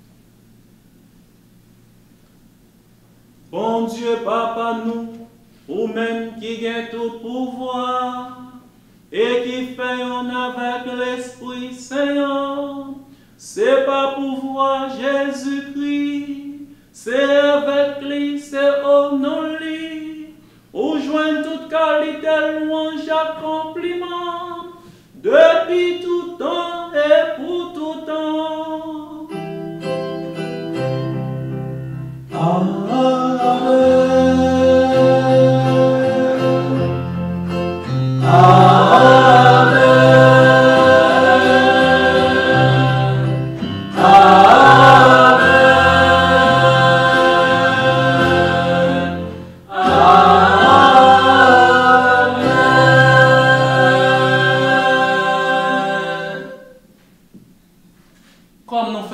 [SPEAKER 1] Bon Dieu, Papa, nous, ou même qui gagne tout pouvoir, et qui fait en avec l'Esprit Saint, c'est pas pouvoir Jésus-Christ, c'est avec lui, c'est au nom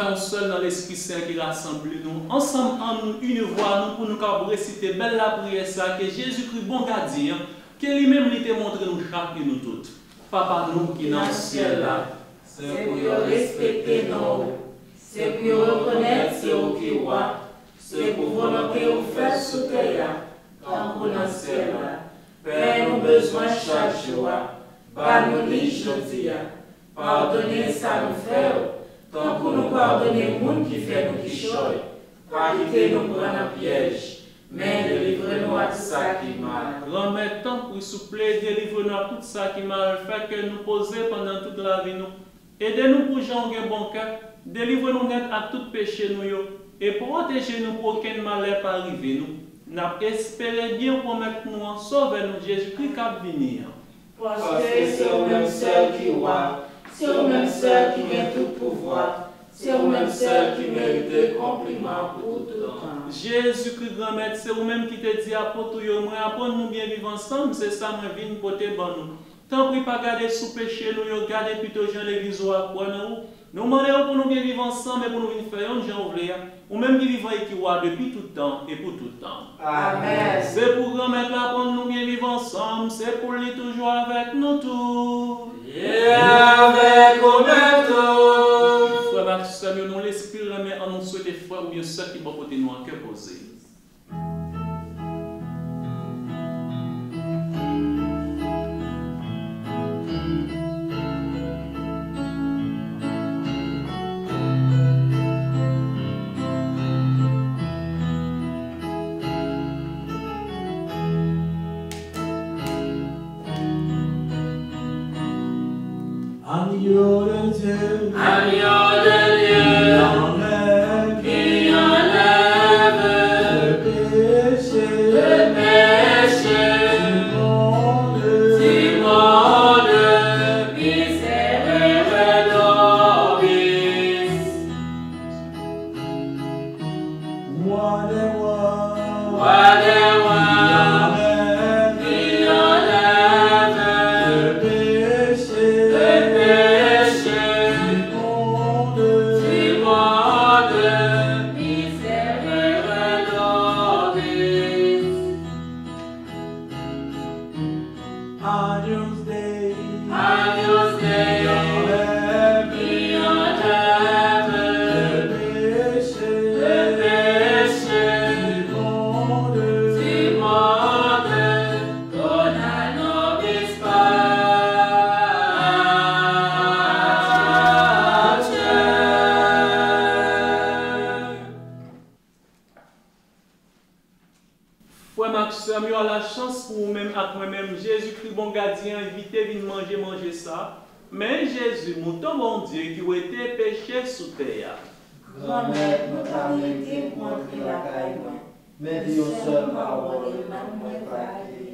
[SPEAKER 1] un seul dans l'Esprit Saint qui rassemble nous. Ensemble, en nous, une voix, nous pour nous capables réciter belle la prière ça, que Jésus-Christ, bon gardien, que lui-même lui t'a montré nous chaque et nous toutes. Papa, nous qui dans le ciel là,
[SPEAKER 3] c'est pour respecter nous, c'est pour reconnaître ce qui roi, c'est pour volonté au faire sous terre, tant pour dans le ciel là. Père, nous besoin chaque jour, par nous dit aujourd'hui, pardonnez ça nous faire, tant pour nous pardonner le monde qui fait nous qui choye, pas quitter nous prendre un piège, mais délivre-nous à tout ça qui mal.
[SPEAKER 1] Remets temps pour souffler, délivre-nous à tout ça qui mal, fait que nous poser pendant toute la vie nous. Aidez-nous pour jouer un bon cœur, délivre-nous net à tout péché nous yo, et protégez-nous pour aucun malheur pas arriver nous. Nous espérons bien pour mettre nous en sauver nous Jésus-Christ qui va venir.
[SPEAKER 3] Parce que c'est au même seul qui roi, c'est au même seul qui vient tout pouvoir, c'est au même seul qui mérite des compliments pour tout le temps.
[SPEAKER 1] Jésus-Christ grand maître, c'est vous-même qui te dit apôtre yo, moi apprendre nous bien vivre ensemble, c'est ça moi viens pour te ban nous. Tant pis pas garder sous péché nous yo, garder plutôt Jean l'église ou apprendre nous. Nous demandons pour nous bien vivre ensemble et pour nous venir faire un Jean ouvrier, ou même qui vivent qui roi depuis tout temps et pour tout temps.
[SPEAKER 3] Amen.
[SPEAKER 1] C'est pour grand maître apprendre nous bien vivre ensemble, c'est pour lui toujours avec nous tous.
[SPEAKER 2] Et avec au même
[SPEAKER 1] Frère Maxime, nous l'esprit remet en nous souhaiter frère ou bien ceux qui vont côté nous en cœur posé.
[SPEAKER 2] Agneau de Dieu,
[SPEAKER 4] Agneau de Dieu,
[SPEAKER 2] enlève
[SPEAKER 4] qui enlève
[SPEAKER 2] le péché,
[SPEAKER 4] le péché
[SPEAKER 2] du monde,
[SPEAKER 4] du monde, miséricorde nobis.
[SPEAKER 2] roi des rois,
[SPEAKER 4] Roi des rois,
[SPEAKER 2] enlève
[SPEAKER 4] qui enlève
[SPEAKER 2] le péché,
[SPEAKER 4] le péché
[SPEAKER 2] du monde,
[SPEAKER 4] du monde, miséricorde nobis.
[SPEAKER 2] Agnus Dei,
[SPEAKER 4] Agnus Dei,
[SPEAKER 2] enlève
[SPEAKER 4] qui enlève
[SPEAKER 2] le péché,
[SPEAKER 4] le péché
[SPEAKER 2] du monde,
[SPEAKER 4] du monde, dona nobis pace.
[SPEAKER 1] Frère Maxime, il a la chance pour vous-même, avec moi-même, Jésus-Christ, bon gardien, évitez de manger, manger ça. Mais Jésus, mon bon Dieu, qui a été péché sous terre.
[SPEAKER 3] Grand-mère, nous avons été pour entrer la caille,
[SPEAKER 2] mais dis une seule parole.
[SPEAKER 3] et maman va guérir.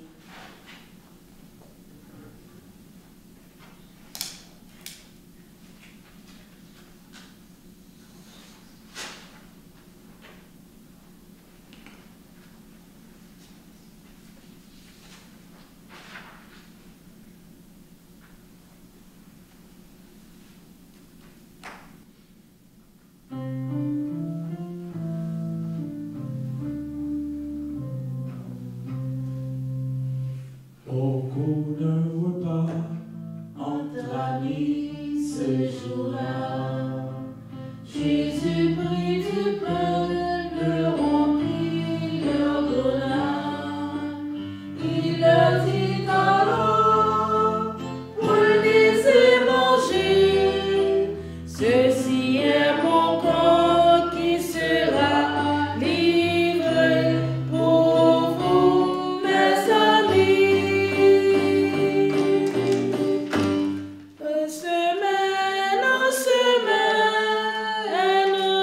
[SPEAKER 2] Au cours d'un repas,
[SPEAKER 3] Entre amis, ce jour-là, Jésus prit du pain, le rompit, leur donna. Il leur dit alors, vous le laissez manger, ceci est mon corps qui sera livré pour vous, mes amis. Semaine en semaine,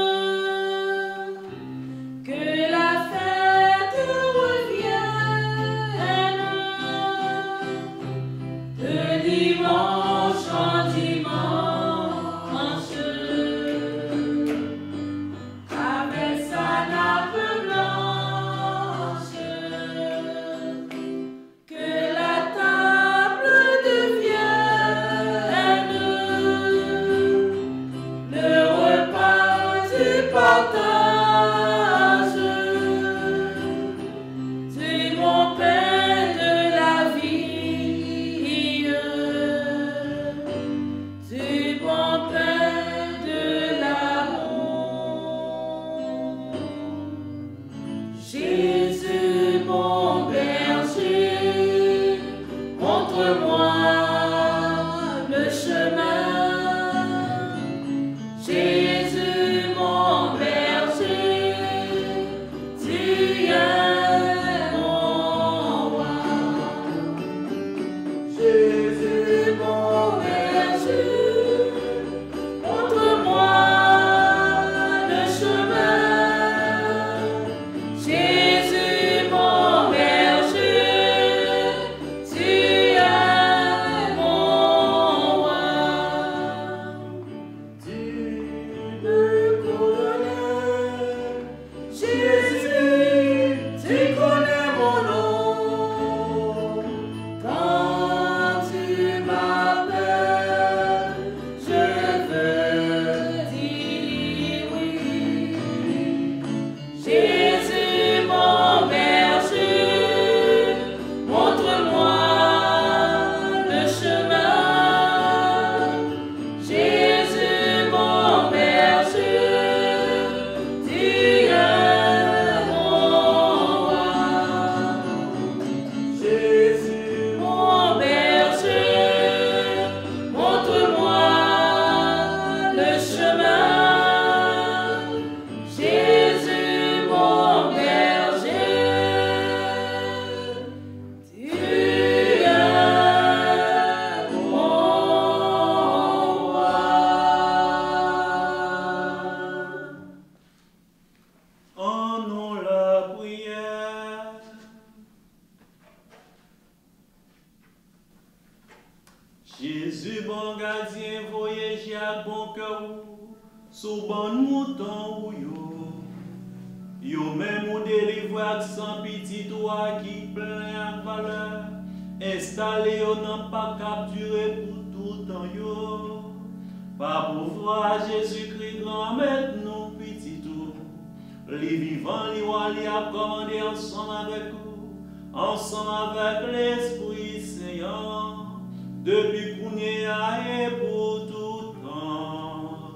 [SPEAKER 1] sous bon mouton ou yo. Yo même ou délivré sans petit toi qui plein à valeur. Installé yo n'a pas capturé pour tout temps yo. Par pouvoir Jésus-Christ grand maître nous petit tout. Les vivants, les rois, les a commandé ensemble avec vous, ensemble avec l'Esprit Saint, depuis qu'on est et pour tout temps.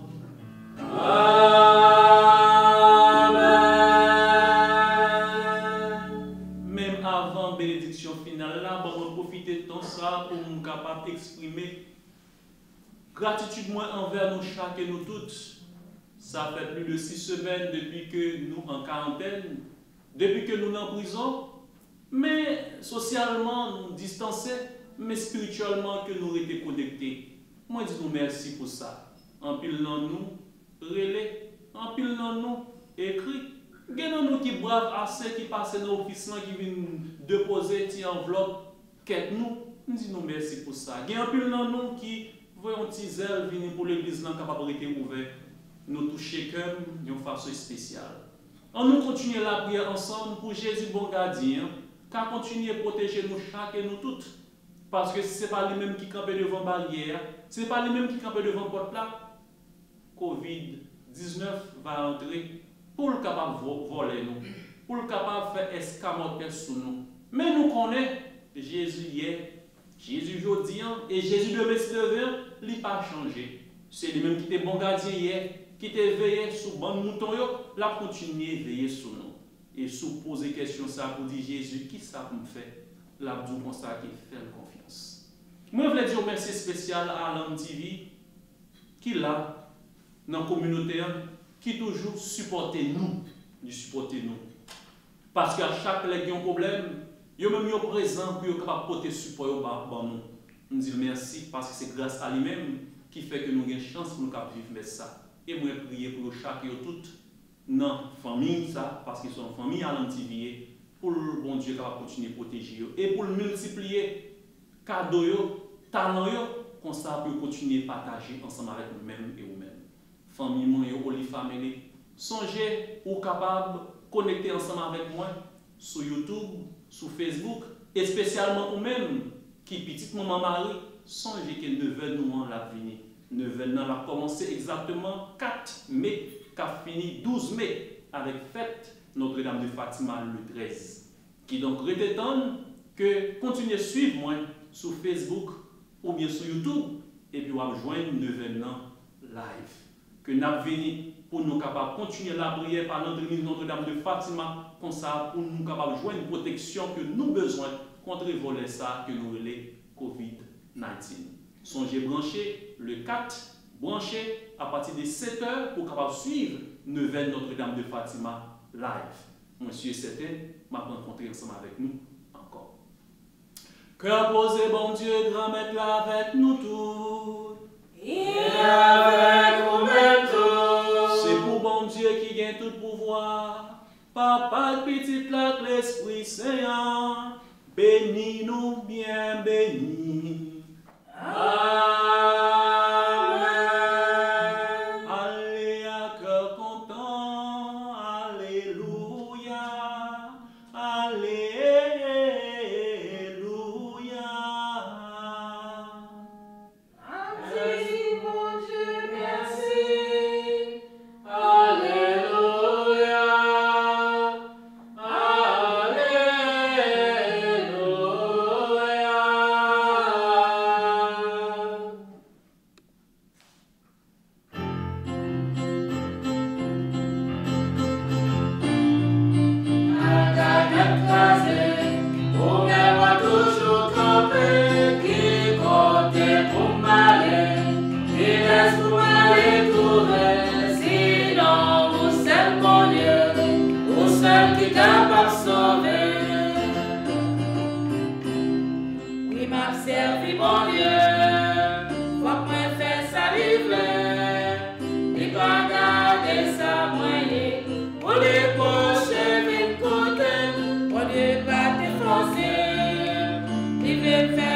[SPEAKER 1] Amen. Même avant la bénédiction finale, là, on va profiter de temps ça pour nous capable d'exprimer gratitude moi envers nous chaque et nous toutes. Ça fait plus de six semaines depuis que nous en quarantaine, depuis que nous en prison, mais socialement nous distancés, mais spirituellement que nous étions connectés. Moi je dis nous merci pour ça. En pile dans nous, relais, en pile dans nous, écrit. Il y a nous qui brave assez, qui passent dans l'office, qui viennent déposer une enveloppe, quête nous, nous disons merci pour ça. Il y a un pile dans nous qui voyons un petit zèle venir pour l'église capable d'être ouvert. Nous toucher comme d'une façon spéciale. On nous continue la prière ensemble pour Jésus bon gardien, car continuer à protéger nous chaque et nous toutes. Parce que ce n'est pas les mêmes qui campent devant la barrière, ce n'est pas les mêmes qui campent devant la porte là. covid dix-neuf va entrer pour le capable de voler nous, pour le capable de faire escamoter sur nous. Mais nous connaissons Jésus hier, Jésus aujourd'hui et Jésus demain se lever, il n'a pas changé. C'est lui même qui était bon gardien hier, qui était veillé sur bon mouton, il a continué à veiller sur nous. Et sous poser question ça pour dire Jésus, qui ça me fait? L'a dit comme ça qui fait confiance. Moi, je voulais dire merci spécial à Alan T V, qui là, dans la communauté, qui toujours supporte nous, qui supporte nous. Parce qu'à chaque fois qu'il y a un problème, il y a même présent pour être capable de porter support pour nous. Nous disons merci parce que c'est grâce à lui-même qui fait que nous avons une chance pour nous vivre ça. Et moi, je prie pour chaque et toutes dans la famille, ça, parce qu'ils sont en famille à l'antivier, pour le bon Dieu capable continuer à protéger et pour multiplier cadeaux, talents, comme ça pour continuer à partager ensemble avec nous-mêmes et vous-mêmes. Famille, moi, Holy Family, songez ou capable de connecter ensemble avec moi sur YouTube, sur Facebook, et spécialement vous-même qui petite maman Marie, songez que neuf heures nous en la venir. neuf heures nous a commencé exactement quatre mai, qui a fini douze mai avec fête Notre-Dame de Fatima le treize. Qui donc rététonne que continuez à suivre moi sur Facebook ou bien sur YouTube et puis on va joindre neuf heures live. Que nous venons pour nous capables continuer la prière par notre église Notre-Dame de Fatima comme ça pour nous capables de joindre une protection que nous besoin contre les volets ça que nous relais covid dix-neuf. Songez brancher le quatre, brancher à partir de sept heures pour capable suivre neuf heures Notre-Dame de Fatima live. Monsieur C'était m'a rencontré ensemble avec nous encore. Cœur posé, bon Dieu, grand maître là avec nous tous.
[SPEAKER 3] Et avec nous-mêmes tous.
[SPEAKER 1] C'est pour bon Dieu qui gagne tout pouvoir. Papa, petit lac, l'Esprit Saint, bénis nous bien bénis.
[SPEAKER 3] Amen.
[SPEAKER 1] Allez à cœur content, alléluia, alléluia.
[SPEAKER 3] Merci mon Dieu, merci. Alléluia. Alléluia. Toujours campé, qui compte pour m'aller, qui laisse pour m'aller trouver, sinon vous seul mon Dieu, vous seul qui est capable de sauver. Oui, m'a servi mon Dieu, faut que moi fasse ça vivre, il pas garder ça moyen, pour les poches vite côté, pour les pas défoncer. Vive